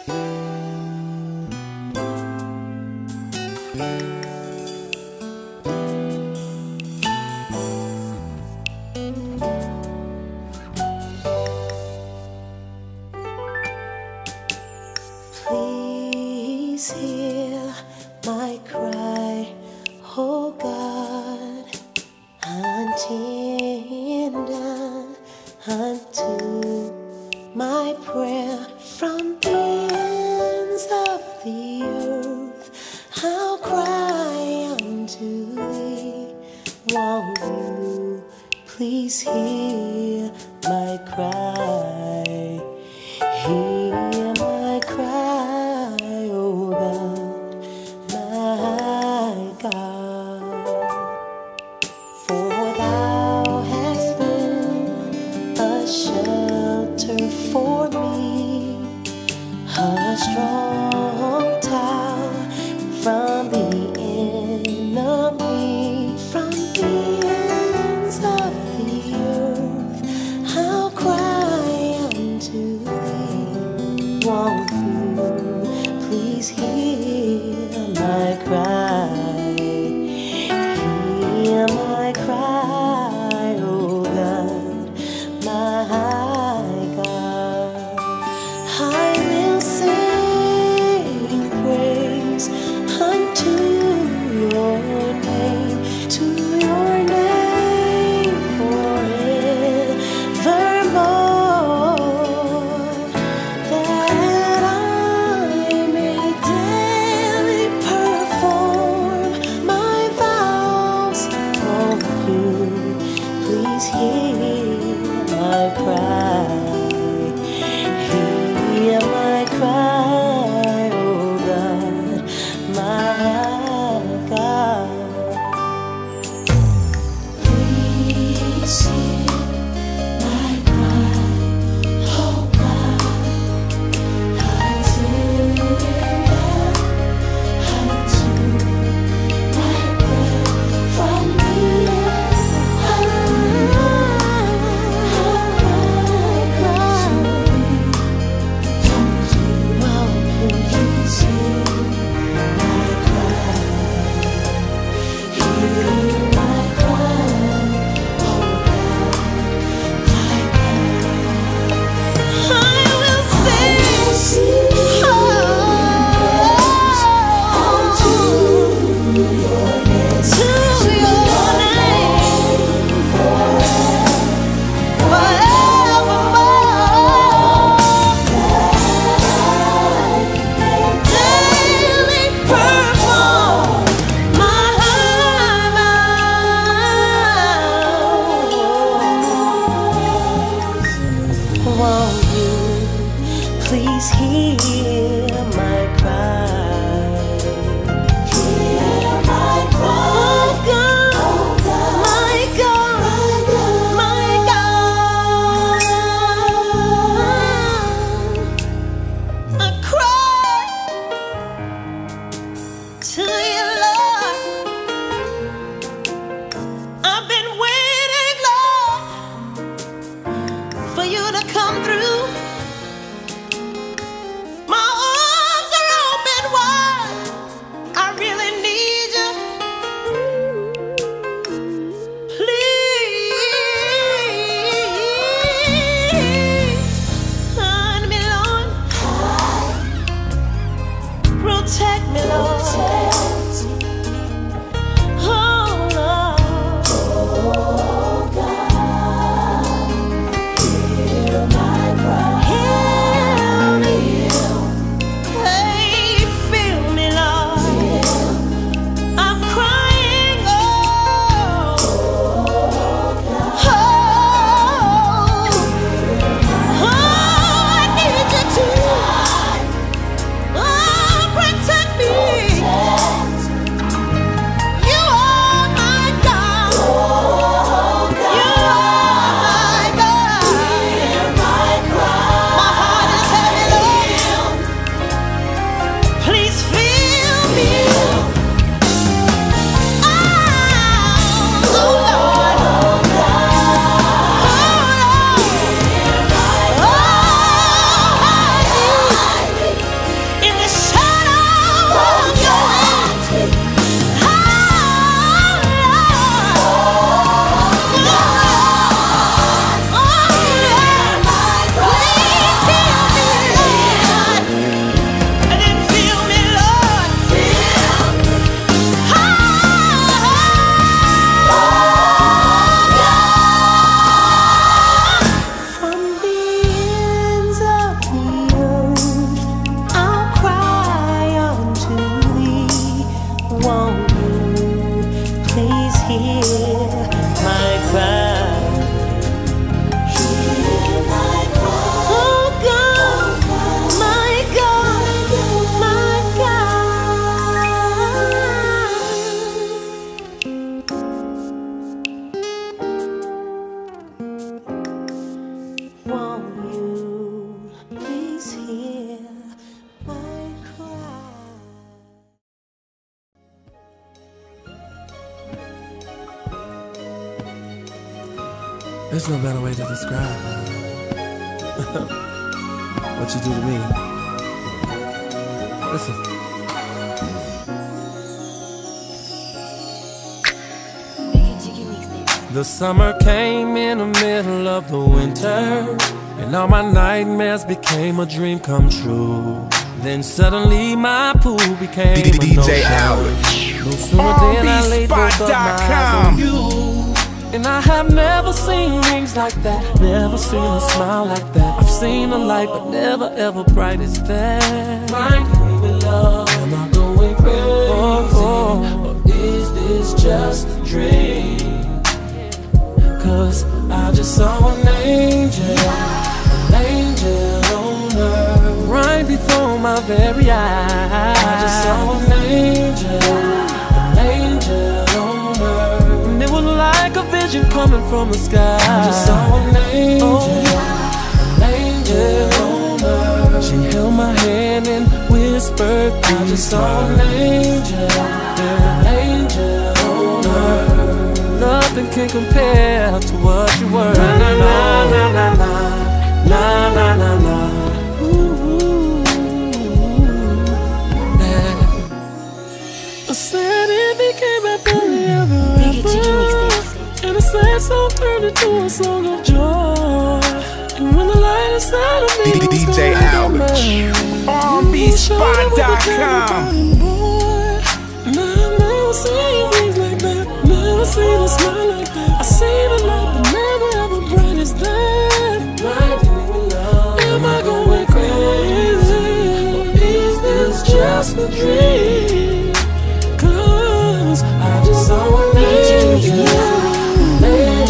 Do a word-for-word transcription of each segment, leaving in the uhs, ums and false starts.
Please hear my cry, oh God, attend unto my prayer from the ends of the earth. I'll cry unto thee. Won't you please hear my cry? Hear my cry, oh God, my God. For thou hast been a shelter for me, a strong tower from the enemy. From the ends of the earth I'll cry unto thee. Won't you please hear my cry? Hear my cry, oh God, my God. I will sing praise unto your name, to your name forevermore, that I may daily perform my vows. Won't you please hear my cry? Hear my cry, oh God, my God. Please hear my cry, oh God, attend unto my prayer from the ends of the earth. Won't you please hear my cry? Hear my cry, oh God, oh God, my God, my God. I cry to you, Lord. I've been waiting, Lord, for you to come through. My arms are open always hear my cry. There's no better way to describe what you do to me. Listen. The summer came in the middle of the winter, and all my nightmares became a dream come true. Then suddenly my pool became a D J Ouch. No sooner than I laid both of my eyes on you. And I have never seen rings like that, never seen a smile like that. I've seen a light, but never ever bright as that. Mind me with love, am I going crazy? Oh, oh. Or is this just a dream? Cause I just saw an angel, an angel on earth, right before my very eyes. I just saw an angel, an angel on earth, and it was like a vision coming from the sky. I just saw an angel, oh, an angel on earth. She held my hand and whispered, I just saw an angel, an angel on earth. Nothing can compare to what you were. Na na na na na na na na na. Ooh, yeah. I said it became a belly ever ever, and a sad song turned into a song of joy. And when the light inside of me D J Ouch. R B spot dot com. And I've never seen things like that. Never seen a smile like that. I seen a light, but never ever bright as that. Am I going crazy? Or is this just a dream? Cause I just saw an angel, an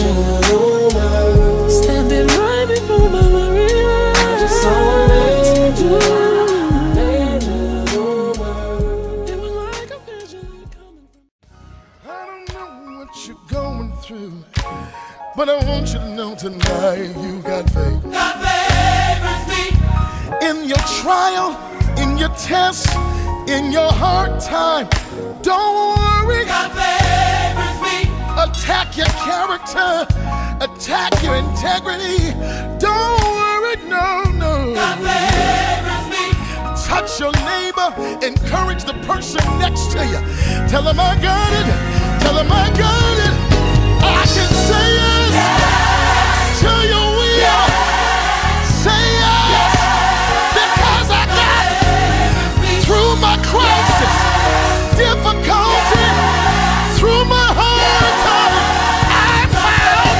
angel standing right before my very eyes. I just saw an angel, an angel. It was like a vision coming from. I don't know what you're going through, but I want you to know tonight you got faith. God favors me. In your trial, in your test, in your hard time, don't worry. God favors me. Attack your character, attack your integrity. Don't worry, no, no. God favors me. Touch your neighbor, encourage the person next to you. Tell them I got it, tell them I got it. I can say yes, yes. To your will, yes. Say yes, yes. Because I got it. Through my crisis, difficulty, yes. Through my hard time, I found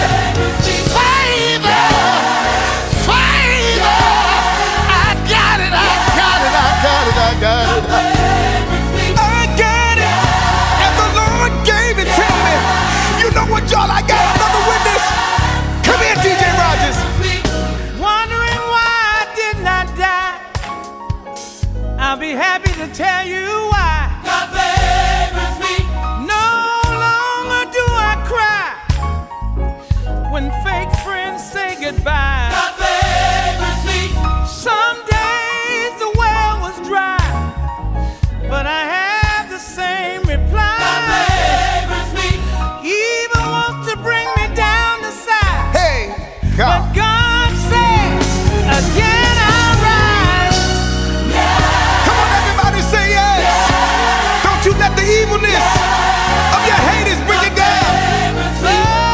favor, favor. I got it, I got it, I got it, I got it. I got it, and the Lord gave it to me. You know what, y'all? I got another witness. Come here, D J Rogers. Wondering why I did not die. I'll be happy to tell you why. God favors me. No longer do I cry when fake friends say goodbye. God favors me. Some days the well was dry, but I have the same reply. God favors me. Even wants to bring me down the side. Hey, But God. God says, again I'll rise. Come on, everybody, say yes. Don't you let the evilness of your haters bring you down. Oh,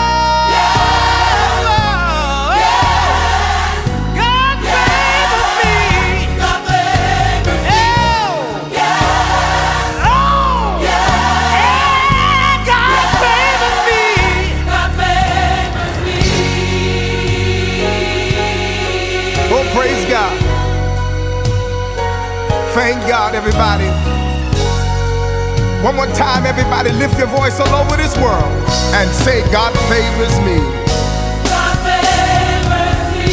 God favors me. God favors me. Oh, oh, yeah, God favors me. God favors me. Oh, praise God. Thank God, everybody. One more time, everybody, lift your voice all over this world and say, God favors me. God favors me.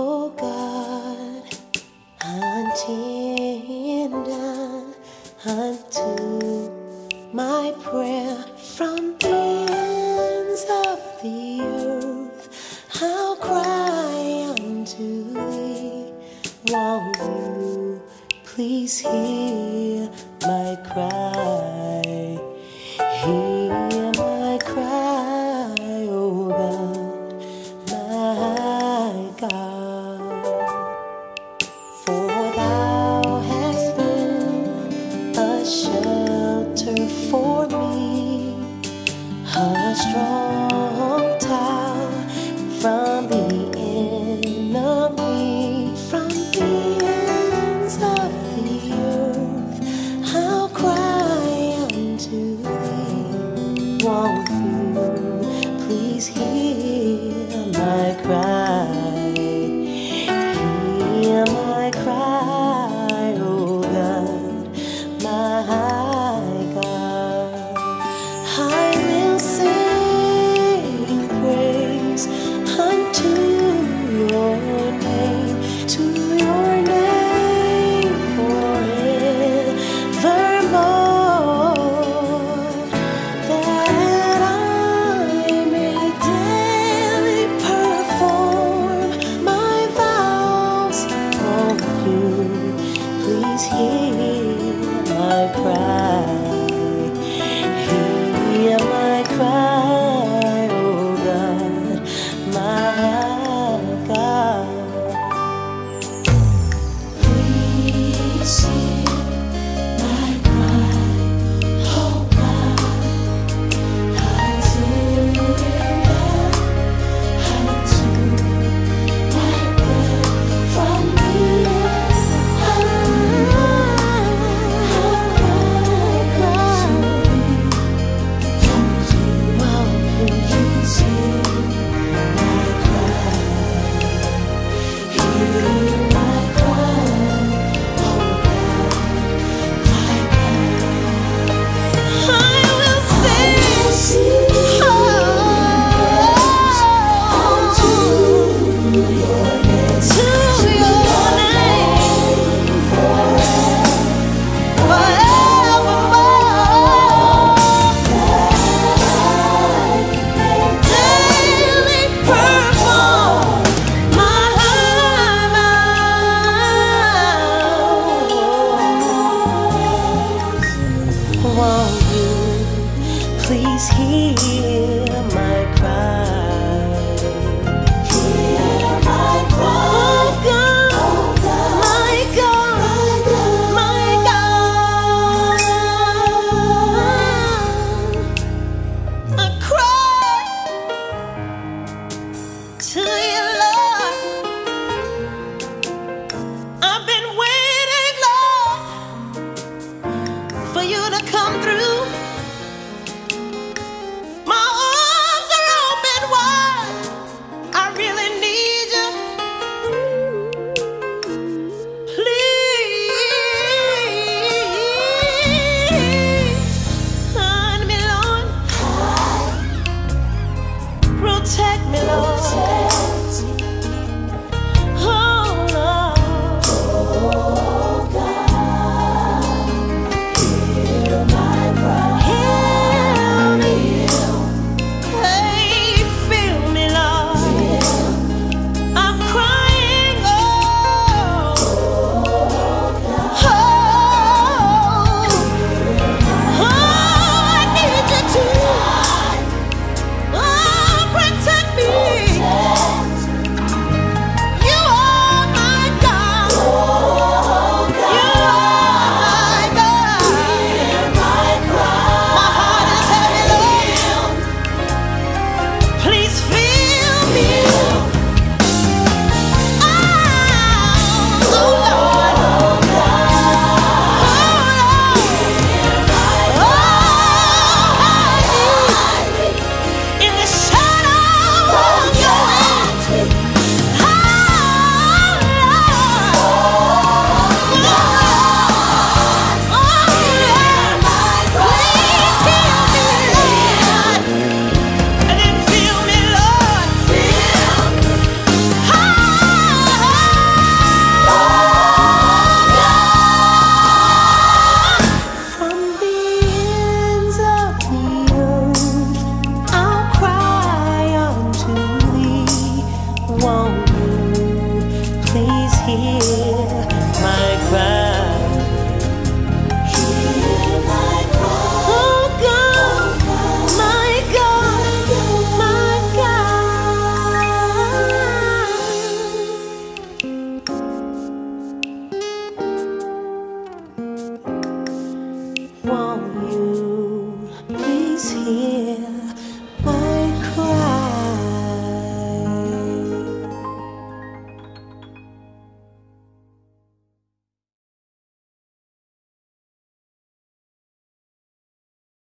oh God, attend unto my prayer from the ends of the earth. I'll cry unto thee. Won't you please hear my cry? Hear my cry, oh God, my God. For thou hast been a shelter for me, a strong